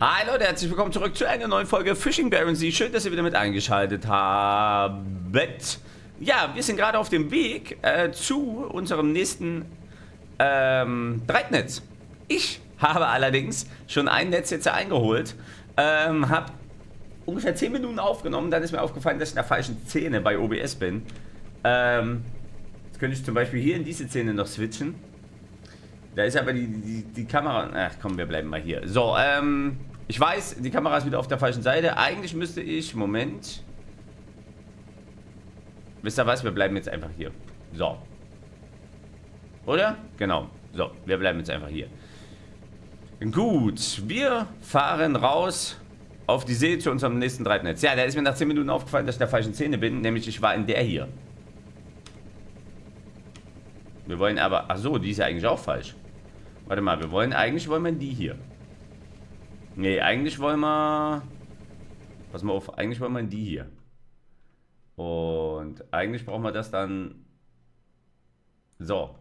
Hi Leute, herzlich willkommen zurück zu einer neuen Folge Fishing Baron Sea. Schön, dass ihr wieder mit eingeschaltet habt. Ja, wir sind gerade auf dem Weg zu unserem nächsten Breitnetz. Ich habe allerdings schon ein Netz jetzt eingeholt, habe ungefähr 10 Minuten aufgenommen, dann ist mir aufgefallen, dass ich in der falschen Szene bei OBS bin. Jetzt könnte ich zum Beispiel hier in diese Szene noch switchen. Da ist aber die Kamera... Ach komm, wir bleiben mal hier. So, ich weiß, die Kamera ist wieder auf der falschen Seite. Eigentlich müsste ich... Moment. Wisst ihr was? Wir bleiben jetzt einfach hier. So. Oder? Genau. So, wir bleiben jetzt einfach hier. Gut, wir fahren raus auf die See zu unserem nächsten Treibnetz. Ja, da ist mir nach 10 Minuten aufgefallen, dass ich in der falschen Szene bin. Nämlich, ich war in der hier. Wir wollen aber... Ach so, die ist ja eigentlich auch falsch. Warte mal, eigentlich wollen wir die hier. Nee, eigentlich wollen wir... Pass mal auf, eigentlich wollen wir die hier. Und eigentlich brauchen wir das dann... So.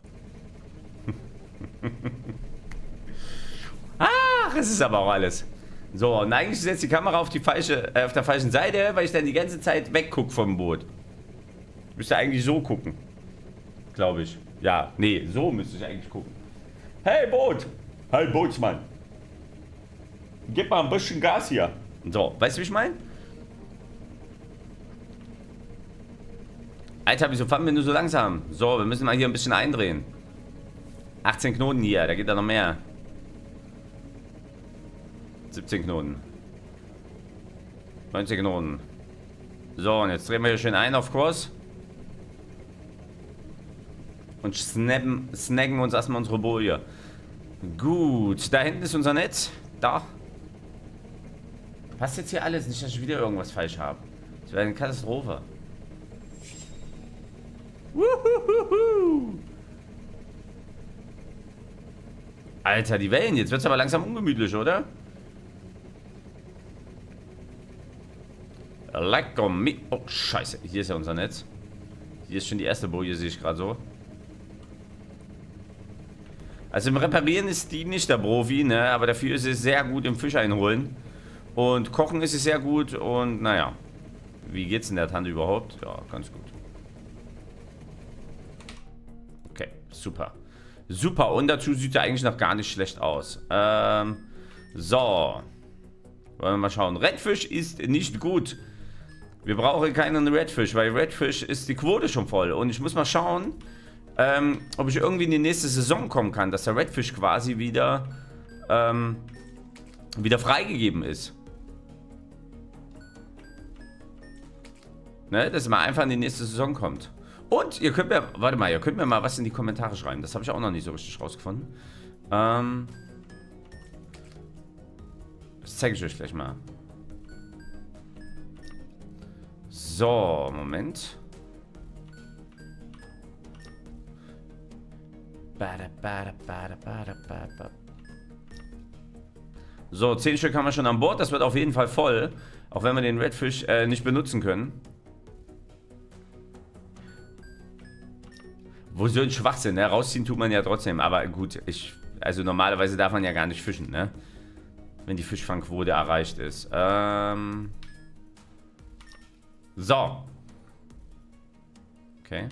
Ach, es ist aber auch alles. So, und eigentlich ist jetzt die Kamera auf der falschen Seite, weil ich dann die ganze Zeit weggucke vom Boot. Ich müsste eigentlich so gucken. Glaube ich. Ja, nee, so müsste ich eigentlich gucken. Hey Boot! Hey Bootsmann! Gib mal ein bisschen Gas hier. So, weißt du, wie ich meine? Alter, wieso fahren wir nur so langsam? So, wir müssen mal hier ein bisschen eindrehen. 18 Knoten hier, da geht da noch mehr. 17 Knoten. 19 Knoten. So, und jetzt drehen wir hier schön ein auf Kurs. Und snacken uns erstmal unsere Boje. Gut, da hinten ist unser Netz. Da. Passt jetzt hier alles? Nicht, dass ich wieder irgendwas falsch habe. Das wäre eine Katastrophe. Wuhuhuhu. Alter, die Wellen. Jetzt wird es aber langsam ungemütlich, oder? Lecker mit. Oh, scheiße. Hier ist ja unser Netz. Hier ist schon die erste Boje, sehe ich gerade so. Also im Reparieren ist die nicht der Profi, ne? Aber dafür ist es sehr gut im Fisch einholen. Und kochen ist es sehr gut und naja. Wie geht's in der Tante überhaupt? Ja, ganz gut. Okay, super. Super, und dazu sieht er eigentlich noch gar nicht schlecht aus. So. Wollen wir mal schauen. Redfish ist nicht gut. Wir brauchen keinen Redfish, weil Redfish ist die Quote schon voll. Und ich muss mal schauen... ob ich irgendwie in die nächste Saison kommen kann, dass der Redfish quasi wieder freigegeben ist. Ne, dass man einfach in die nächste Saison kommt. Und ihr könnt mir, warte mal, ihr könnt mir mal was in die Kommentare schreiben. Das habe ich auch noch nicht so richtig rausgefunden. Das zeige ich euch gleich mal. So, Moment. So, 10 Stück haben wir schon an Bord. Das wird auf jeden Fall voll. Auch wenn wir den Redfish nicht benutzen können. Wo so ein Schwachsinn, ne? Rausziehen tut man ja trotzdem. Aber gut, also normalerweise darf man ja gar nicht fischen, ne? Wenn die Fischfangquote erreicht ist. So. Okay.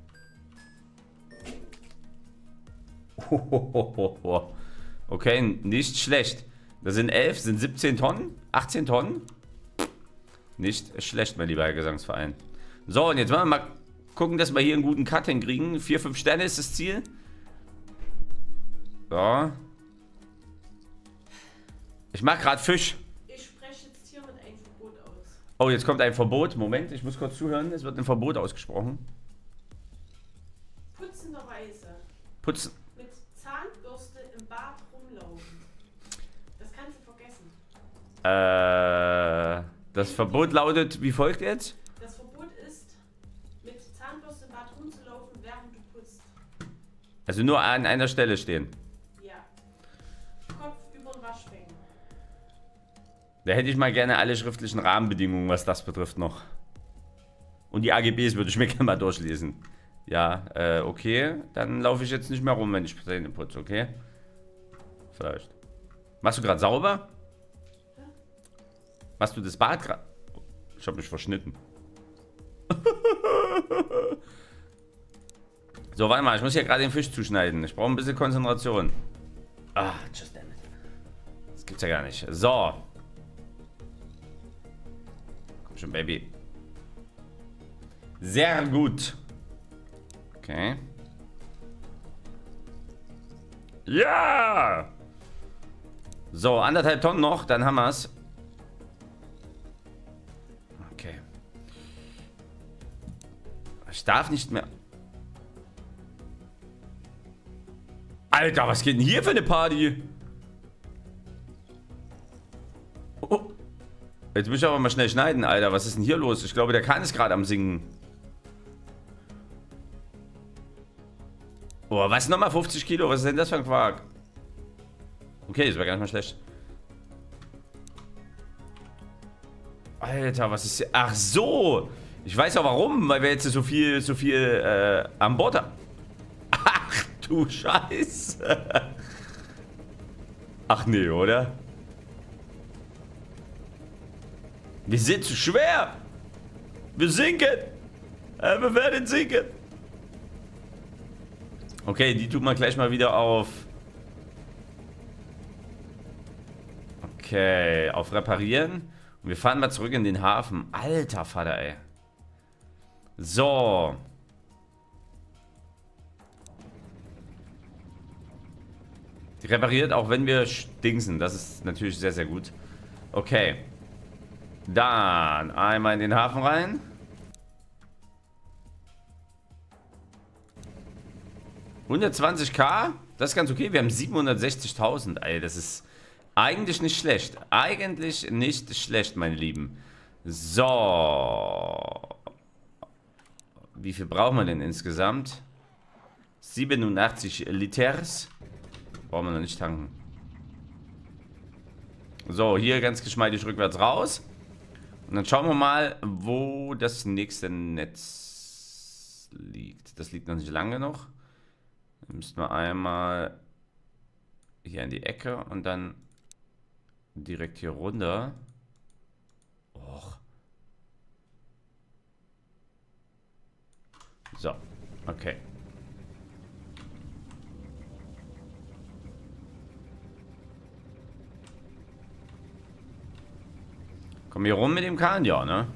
Okay, nicht schlecht. Das sind 11, sind 17 Tonnen, 18 Tonnen. Nicht schlecht, mein lieber Herr Gesangsverein. So, und jetzt wollen wir mal gucken, dass wir hier einen guten Cut hinkriegen. 4, 5 Sterne ist das Ziel. So. Ich mache gerade Fisch. Ich spreche jetzt hier mit einem Verbot aus. Oh, jetzt kommt ein Verbot. Moment, ich muss kurz zuhören. Es wird ein Verbot ausgesprochen. Putzenderweise. Putzen. Mit Zahnbürste im Bad rumlaufen. Das kannst du vergessen. Das Verbot lautet, wie folgt jetzt? Das Verbot ist, mit Zahnbürste im Bad rumzulaufen, während du putzt. Also nur an einer Stelle stehen. Ja. Kopf über den Waschbecken. Da hätte ich mal gerne alle schriftlichen Rahmenbedingungen, was das betrifft, noch. Und die AGBs würde ich mir gerne mal durchlesen. Ja, okay. Dann laufe ich jetzt nicht mehr rum, wenn ich Zähne putze, okay? Vielleicht. Machst du gerade sauber? Was du das Bad gerade... Ich habe mich verschnitten. So, warte mal, ich muss hier gerade den Fisch zuschneiden. Ich brauche ein bisschen Konzentration. Ah, just damn it. Das gibt's ja gar nicht. So. Komm schon, Baby. Sehr gut. Okay. Ja! So, 1,5 Tonnen noch, dann haben wir's. Okay. Ich darf nicht mehr... Alter, was geht denn hier für eine Party? Oh. Jetzt muss ich aber mal schnell schneiden, Alter. Was ist denn hier los? Ich glaube, der Kahn ist gerade am Singen. Oh, was? Nochmal 50 Kilo? Was ist denn das für ein Quark? Okay, das war gar nicht mal schlecht. Alter, was ist hier? Ach so! Ich weiß auch warum, weil wir jetzt so viel an Bord haben. Ach du Scheiße! Ach nee, oder? Wir sind zu schwer! Wir sinken! Wir werden sinken! Okay, die tut man gleich mal wieder auf... Okay, auf Reparieren. Und wir fahren mal zurück in den Hafen. Alter Vater, ey. So. Die repariert, auch wenn wir dingsen. Das ist natürlich sehr, sehr gut. Okay. Dann einmal in den Hafen rein. $120.000? Das ist ganz okay. Wir haben 760.000. Ey, das ist eigentlich nicht schlecht. Eigentlich nicht schlecht, meine Lieben. So. Wie viel brauchen wir denn insgesamt? 87 Liters. Brauchen wir noch nicht tanken. So, hier ganz geschmeidig rückwärts raus. Und dann schauen wir mal, wo das nächste Netz liegt. Das liegt noch nicht lange noch. Dann müssten wir einmal hier in die Ecke und dann direkt hier runter. Och. So, okay. Kommen wir rum mit dem Kahn, ja, ne?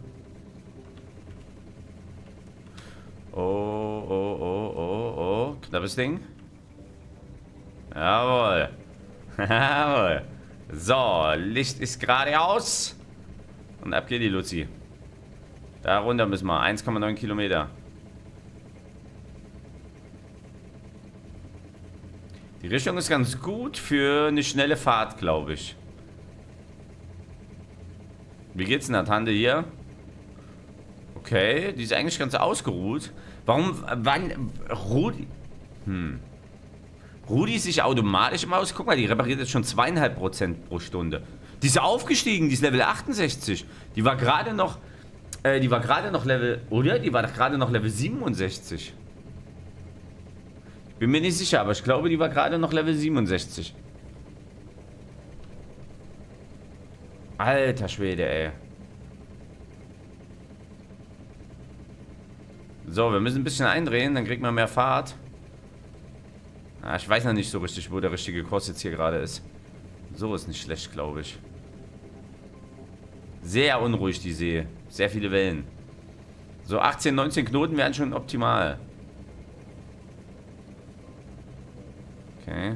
Oh, oh, oh, oh, oh. Knappes Ding. Jawohl. Jawohl. So, Licht ist geradeaus. Und ab geht die Luzi. Da runter müssen wir. 1,9 Kilometer. Die Richtung ist ganz gut für eine schnelle Fahrt, glaube ich. Wie geht's denn der Tante hier? Okay, die ist eigentlich ganz ausgeruht. Warum, wann, Rudi? Rudi ist sich automatisch im Aus. Guck mal, die repariert jetzt schon 2,5% pro Stunde. Die ist aufgestiegen, die ist Level 68. Die war gerade noch, Level, oder? Die war doch gerade noch Level 67. Bin mir nicht sicher, aber ich glaube, die war gerade noch Level 67. Alter Schwede, ey. So, wir müssen ein bisschen eindrehen, dann kriegt man mehr Fahrt. Ah, ich weiß noch nicht so richtig, wo der richtige Kurs jetzt hier gerade ist. So ist nicht schlecht, glaube ich. Sehr unruhig die See. Sehr viele Wellen. So 18, 19 Knoten wären schon optimal. Okay.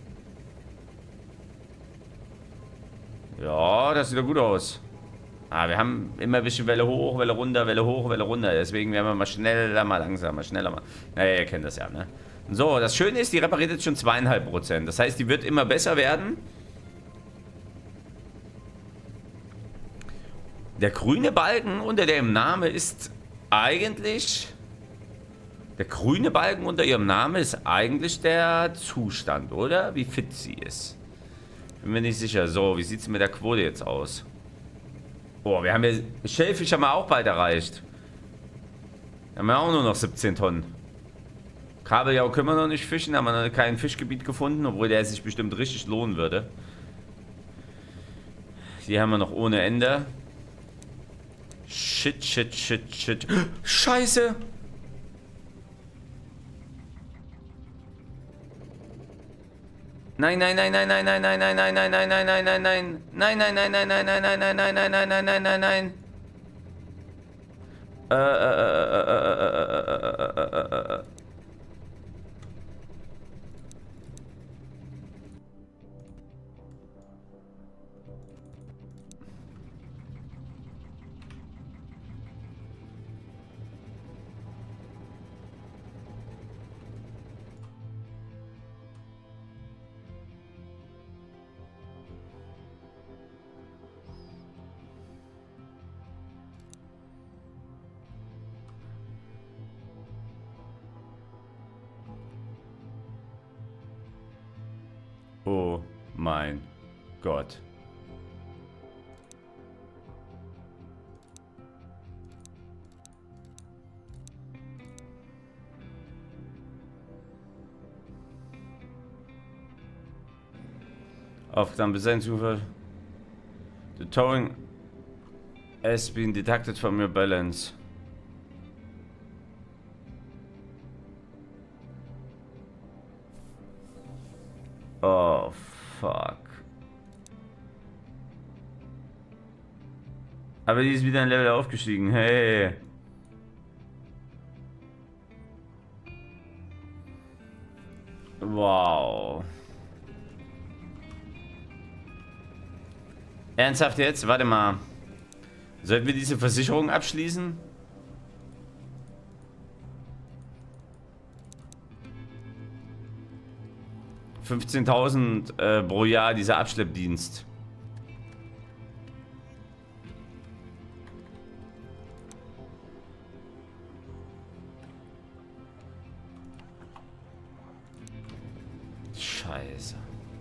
Ja, das sieht doch gut aus. Ah, wir haben immer ein bisschen Welle hoch, Welle runter, Welle hoch, Welle runter. Deswegen werden wir mal schneller, mal langsamer, schneller mal. Naja, ihr kennt das ja, ne? So, das Schöne ist, die repariert jetzt schon 2,5%. Das heißt, die wird immer besser werden. Der grüne Balken unter dem Name ist eigentlich... Der grüne Balken unter ihrem Namen ist eigentlich der Zustand, oder? Wie fit sie ist. Bin mir nicht sicher. So, wie sieht es mit der Quote jetzt aus? Boah, wir haben ja... Schellfisch haben wir auch bald erreicht. Haben wir auch nur noch 17 Tonnen. Kabeljau können wir noch nicht fischen, haben wir noch kein Fischgebiet gefunden, obwohl der sich bestimmt richtig lohnen würde. Die haben wir noch ohne Ende. Shit. Scheiße! Nein. Oh mein Gott. Aufgaben bis Zufall. The towing has been deducted from your balance. Oh, fuck. Aber die ist wieder ein Level aufgestiegen. Hey. Wow. Ernsthaft jetzt? Warte mal. Sollten wir diese Versicherung abschließen? $15.000 pro Jahr dieser Abschleppdienst. Scheiße.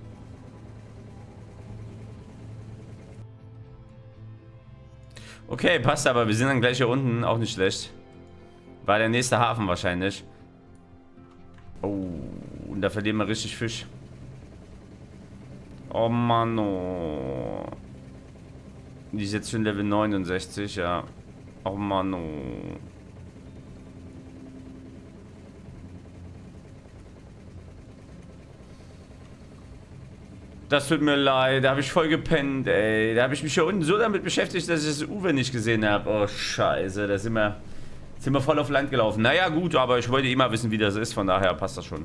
Okay, passt aber. Wir sind dann gleich hier unten. Auch nicht schlecht. War der nächste Hafen wahrscheinlich. Oh, und da verlieren wir richtig Fisch. Oh Mann, oh. Die ist jetzt schon Level 69, ja. Oh Mann, oh. Das tut mir leid, da habe ich voll gepennt, ey. Da habe ich mich hier unten so damit beschäftigt, dass ich das Uwe nicht gesehen habe. Oh, scheiße, da sind wir voll auf Land gelaufen. Naja, gut, aber ich wollte immer wissen, wie das ist, von daher passt das schon.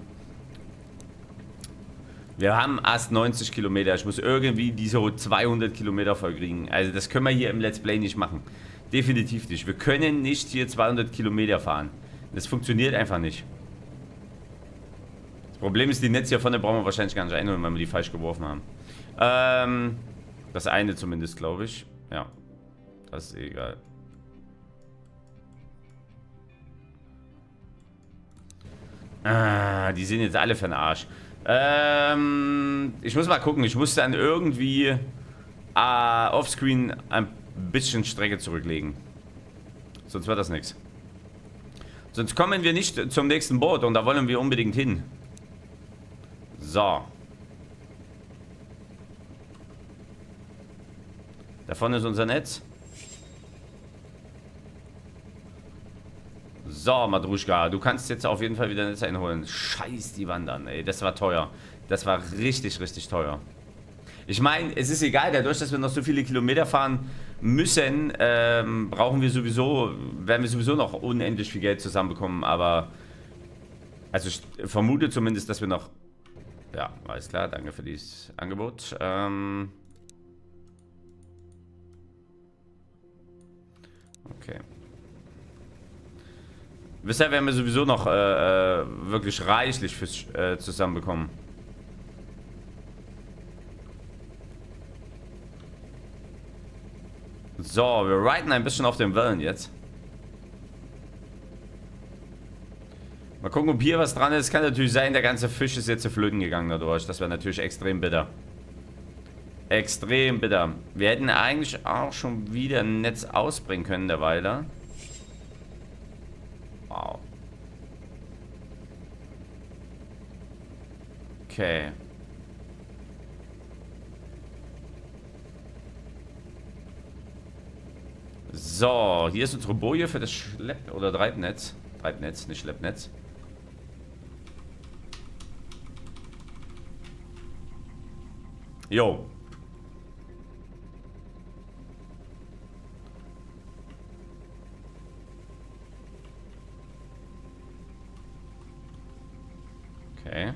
Wir haben erst 90 Kilometer. Ich muss irgendwie diese 200 Kilometer voll kriegen. Also das können wir hier im Let's Play nicht machen. Definitiv nicht. Wir können nicht hier 200 Kilometer fahren. Das funktioniert einfach nicht. Das Problem ist, die Netze hier vorne brauchen wir wahrscheinlich gar nicht einholen, weil wir die falsch geworfen haben. Das eine zumindest, glaube ich. Ja, das ist egal. Ah, die sind jetzt alle für den Arsch. Ich muss mal gucken. Ich muss dann irgendwie offscreen ein bisschen Strecke zurücklegen. Sonst wird das nichts. Sonst kommen wir nicht zum nächsten Boot und da wollen wir unbedingt hin. So. Da vorne ist unser Netz. So, Madruschka, du kannst jetzt auf jeden Fall wieder Netz einholen. Scheiß die Wandern, ey. Das war teuer. Das war richtig, richtig teuer. Ich meine, es ist egal, dadurch, dass wir noch so viele Kilometer fahren müssen, werden wir sowieso noch unendlich viel Geld zusammenbekommen, aber also ich vermute zumindest, dass wir noch, ja, alles klar, danke für dieses Angebot. Okay. Bisher werden wir sowieso noch wirklich reichlich Fisch zusammenbekommen. So, wir reiten ein bisschen auf den Wellen jetzt. Mal gucken, ob hier was dran ist. Kann natürlich sein, der ganze Fisch ist jetzt zu flöten gegangen dadurch. Das wäre natürlich extrem bitter. Extrem bitter. Wir hätten eigentlich auch schon wieder ein Netz ausbringen können derweil. Wow. Okay. So, hier ist unsere Boje für das Schlepp- oder Treibnetz. Treibnetz, nicht Schleppnetz. Jo. Okay.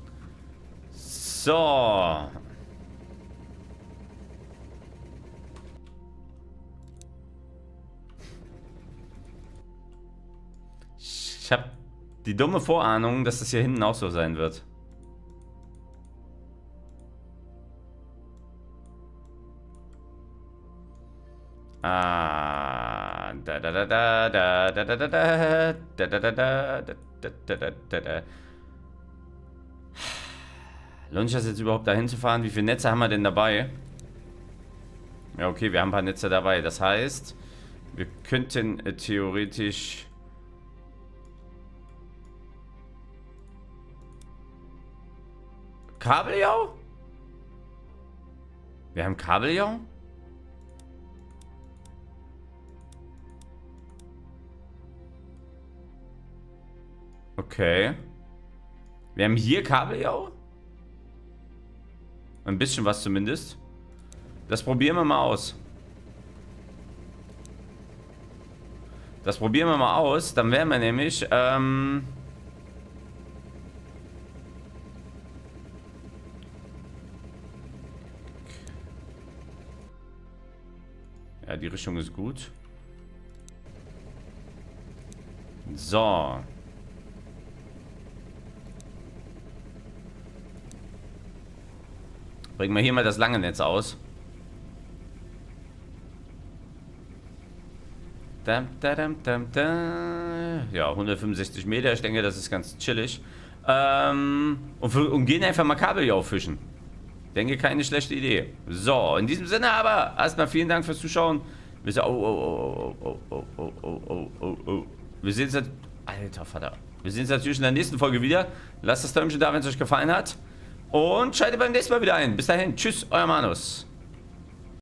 So. Ich habe die dumme Vorahnung, dass das hier hinten auch so sein wird. Ah, da da da da da da da da da da da da da da da. Lohnt sich das jetzt überhaupt dahin zu fahren? Wie viele Netze haben wir denn dabei? Ja, okay, wir haben ein paar Netze dabei. Das heißt, wir könnten theoretisch... Kabeljau? Wir haben Kabeljau? Okay. Wir haben hier Kabeljau? Ein bisschen was zumindest. Das probieren wir mal aus. Das probieren wir mal aus. Dann werden wir nämlich... Ja, die Richtung ist gut. So. Bringen wir hier mal das lange Netz aus. Ja, 165 Meter. Ich denke, das ist ganz chillig. Und gehen einfach mal Kabeljau fischen. Denke, keine schlechte Idee. So, in diesem Sinne aber erstmal vielen Dank fürs Zuschauen. Wir sehen uns Alter Vater. Wir sehen uns natürlich in der nächsten Folge wieder. Lasst das Däumchen da, wenn es euch gefallen hat. Und schaltet beim nächsten Mal wieder ein. Bis dahin. Tschüss, euer Manus.